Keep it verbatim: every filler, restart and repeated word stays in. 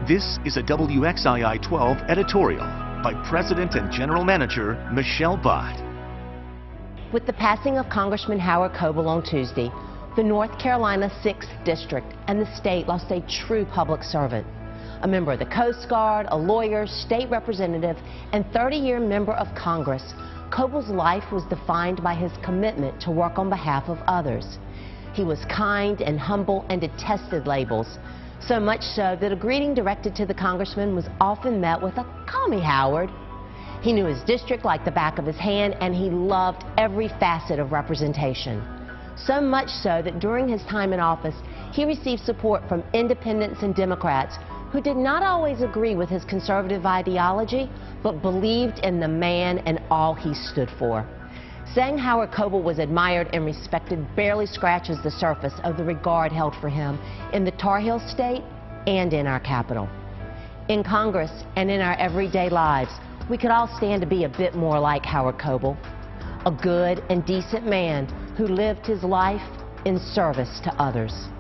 This is a W X I I twelve editorial by President and General Manager Michelle Bott. With the passing of Congressman Howard Coble on Tuesday, the North Carolina sixth District and the state lost a true public servant. A member of the Coast Guard, a lawyer, state representative, and thirty-year member of Congress, Coble's life was defined by his commitment to work on behalf of others. He was kind and humble and detested labels, so much so that a greeting directed to the congressman was often met with a "Call me Howard." He knew his district like the back of his hand, and he loved every facet of representation. So much so that during his time in office, he received support from independents and Democrats who did not always agree with his conservative ideology, but believed in the man and all he stood for. Saying Howard Coble was admired and respected barely scratches the surface of the regard held for him in the Tar Heel State and in our capital. In Congress and in our everyday lives, we could all stand to be a bit more like Howard Coble, a good and decent man who lived his life in service to others.